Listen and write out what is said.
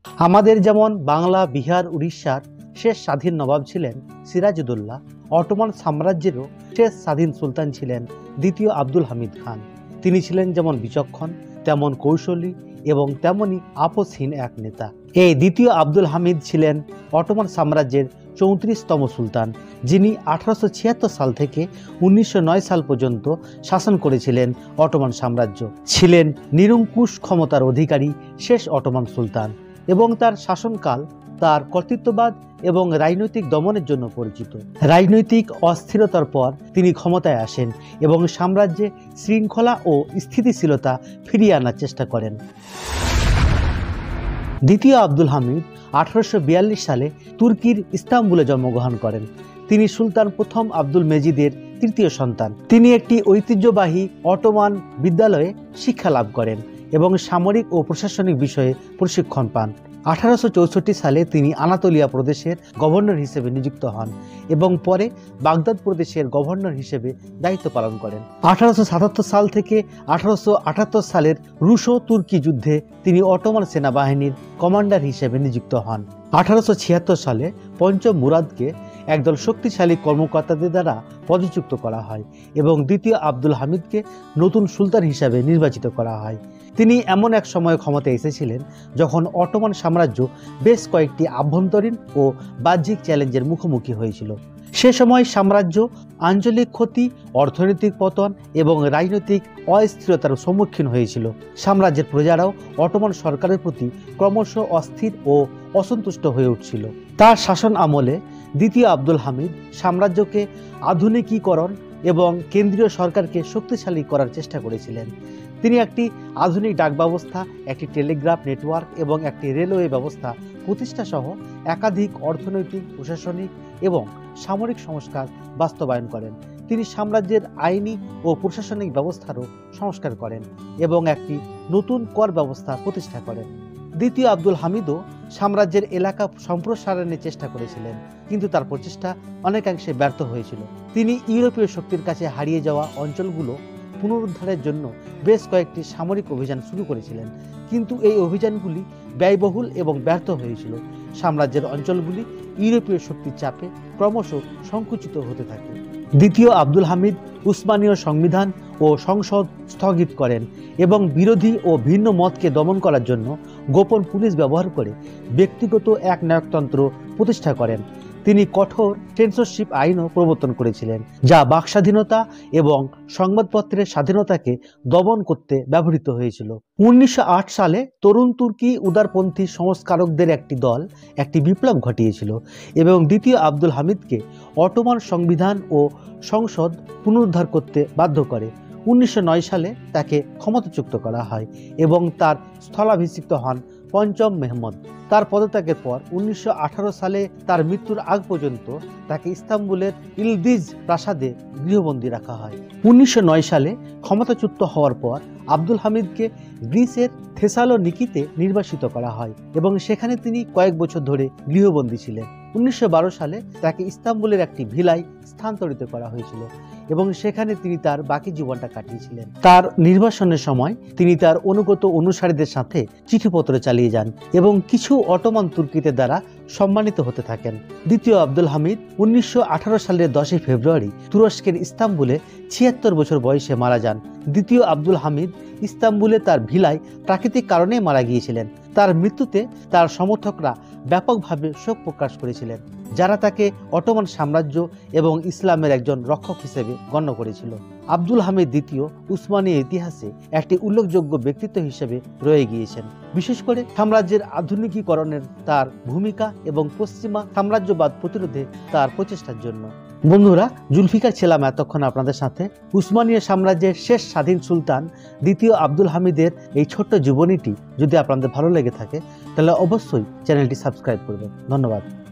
আমাদের যেমন বাংলা, বিহার, উড়িষ্যার শেষ স্বাধীন নবাব ছিলেন সিরাজউদ্দৌলা, অটোমান সাম্রাজ্যেরও শেষ স্বাধীন সুলতান ছিলেন দ্বিতীয় আব্দুল হামিদ খান। তিনি ছিলেন যেমন বিচক্ষণ, তেমন কৌশলী এবং তেমনই আপসহীন এক নেতা। এই দ্বিতীয় আব্দুল হামিদ ছিলেন অটোমান সাম্রাজ্যের 34তম সুলতান, যিনি 1876 সাল থেকে 1909 সাল পর্যন্ত শাসন করেছিলেন অটোমান সাম্রাজ্য। ছিলেন নিরঙ্কুশ ক্ষমতার অধিকারী শেষ অটোমান সুলতান এবং তার শাসনকাল তার কর্তৃত্ববাদ এবং রাজনৈতিক দমনের জন্য পরিচিত। রাজনৈতিক অস্থিরতার পর তিনি ক্ষমতায় আসেন এবং সাম্রাজ্যে শৃঙ্খলা ও স্থিতিশীলতা ফিরিয়ে আনার চেষ্টা করেন। দ্বিতীয় আব্দুল হামিদ 1842 সালে তুর্কির ইস্তাম্বুলে জন্মগ্রহণ করেন। তিনি সুলতান প্রথম আব্দুল মেজিদের তৃতীয় সন্তান। তিনি একটি ঐতিহ্যবাহী অটোমান বিদ্যালয়ে শিক্ষা লাভ করেন এবং সামরিক ও প্রশাসনিক বিষয়ে প্রশিক্ষণ পান। 1864 সালে তিনি আনাতোলিয়া প্রদেশের গভর্নর হিসেবে নিযুক্ত হন এবং পরে বাগদাদ প্রদেশের গভর্নর হিসেবে দায়িত্ব পালন করেন। 1877 সাল থেকে 1878 সালের রুশো তুর্কি যুদ্ধে তিনি অটোমান সেনাবাহিনীর কমান্ডার হিসেবে নিযুক্ত হন। 1876 সালে পঞ্চম মুরাদকে একদল শক্তিশালী কর্মকর্তাদের দ্বারা পদচ্যুত করা হয় এবং দ্বিতীয় আব্দুল হামিদকে নতুন সুলতান হিসাবে নির্বাচিত করা হয়। তিনি এমন এক সময়ে ক্ষমতায় এসেছিলেন যখন অটোমান সাম্রাজ্য বেশ কয়েকটি আভ্যন্তরীণ ও বাহ্যিক চ্যালেঞ্জের মুখোমুখি হয়েছিল। সে সময় সাম্রাজ্য আঞ্চলিক ক্ষতি, অর্থনৈতিক পতন এবং রাজনৈতিক অস্থিরতার সম্মুখীন হয়েছিল। সাম্রাজ্যের প্রজারাও অটোমান সরকারের প্রতি ক্রমশ অস্থির ও অসন্তুষ্ট হয়ে উঠছিল। তার শাসন আমলে দ্বিতীয় আব্দুল হামিদ সাম্রাজ্যকে আধুনিকীকরণ এবং কেন্দ্রীয় সরকারকে শক্তিশালী করার চেষ্টা করেছিলেন। তিনি একটি আধুনিক ডাক ব্যবস্থা, একটি টেলিগ্রাফ নেটওয়ার্ক এবং একটি রেলওয়ে ব্যবস্থা প্রতিষ্ঠা সহ একাধিক অর্থনৈতিক, প্রশাসনিক এবং সামরিক সংস্কার বাস্তবায়ন করেন। তিনি সাম্রাজ্যের আইনি ও প্রশাসনিক ব্যবস্থারও সংস্কার করেন এবং একটি নতুন কর ব্যবস্থা প্রতিষ্ঠা করেন। দ্বিতীয় আব্দুল হামিদও সাম্রাজ্যের এলাকা সম্প্রসারণের চেষ্টা করেছিলেন, কিন্তু তার প্রচেষ্টা অনেকাংশে ব্যর্থ হয়েছিল। তিনি ইউরোপীয় শক্তির কাছে হারিয়ে যাওয়া অঞ্চলগুলো পুনরুদ্ধারের জন্য বেশ কয়েকটি সামরিক অভিযান শুরু করেছিলেন, কিন্তু এই অভিযানগুলি ব্যয়বহুল এবং ব্যর্থ হয়েছিল। সাম্রাজ্যের অঞ্চলগুলি ইউরোপীয় শক্তির চাপে ক্রমশ সংকুচিত হতে থাকে। দ্বিতীয় আব্দুল হামিদ উসমানীয় সংবিধান ও সংসদ স্থগিত করেন এবং বিরোধী ও ভিন্ন মতকে দমন করার জন্য গোপন পুলিশ ব্যবহার করে ব্যক্তিগত এক নায়কতন্ত্র প্রতিষ্ঠা করেন। তিনি কঠোর সেন্সরশিপ আইনও প্রবর্তন করেছিলেন, যা বাকস্বাধীনতা এবং সংবাদপত্রের স্বাধীনতাকে দমন করতে ব্যবহৃত হয়েছিল। 1908 সালে তরুণ তুর্কি উদারপন্থী সংস্কারকদের একটি দল একটি বিপ্লব ঘটিয়েছিল এবং দ্বিতীয় আব্দুল হামিদকে অটোমান সংবিধান ও সংসদ পুনরুদ্ধার করতে বাধ্য করে। 1909 সালে তাকে ক্ষমতাচ্যুত করা হয় এবং তার স্থলাভিষিক্ত হন পঞ্চম মেহমুদ। তার পদত্যাগের পর 1918 সালে তার মৃত্যুর আগ পর্যন্ত তাকে ইস্তাম্বুলের ইলদিজ প্রাসাদে গৃহবন্দী রাখা হয়। 1909 সালে ক্ষমতাচ্যুত হওয়ার পর আব্দুল হামিদকে গ্রিসের থেসালোনিকিতে নির্বাসিত করা হয় এবং সেখানে তিনি কয়েক বছর ধরে গৃহবন্দী ছিলেন। 1912 সালে তাকে ইস্তাম্বুলের একটি ভিলায় স্থানান্তরিত করা হয়েছিল এবং সেখানে তিনি তার বাকি জীবনটা কাটিয়েছিলেন। তার নির্বাসনের সময় তিনি তার অনুগত অনুসারীদের সাথে চিঠিপত্র চালিয়ে যান এবং কিছু অটোমান তুর্কিদের দ্বারা সম্মানিত হতে থাকেন। দ্বিতীয় আব্দুল হামিদ 1918 সালের 10 ফেব্রুয়ারি তুরস্কের ইস্তাম্বুলে 76 বছর বয়সে মারা যান। দ্বিতীয় আব্দুল হামিদ ইস্তাম্বুলে তার ভিলায় প্রাকৃতিক কারণে মারা গিয়েছিলেন। তার মৃত্যুতে তার সমর্থকরা ব্যাপকভাবে শোক প্রকাশ করেছিলেন, যারা তাকে অটোমান সাম্রাজ্য এবং ইসলামের একজন রক্ষক হিসেবে গণ্য করেছিল। আব্দুল হামিদ দ্বিতীয় উসমানীয় ইতিহাসে একটি উল্লেখযোগ্য ব্যক্তিত্ব হিসেবে রয়ে গিয়েছেন, বিশেষ করে সাম্রাজ্যের আধুনিকীকরণের তার ভূমিকা এবং পশ্চিমা সাম্রাজ্যবাদ প্রতিরোধে তার প্রচেষ্টার জন্য। বন্ধুরা, জুলফিকার ছিলাম এতক্ষণ আপনাদের সাথে উসমানীয় সাম্রাজ্যের শেষ স্বাধীন সুলতান দ্বিতীয় আব্দুল হামিদের এই ছোট্ট জীবনীটি যদি আপনাদের ভালো লেগে থাকে তাহলে অবশ্যই চ্যানেলটি সাবস্ক্রাইব করবেন। ধন্যবাদ।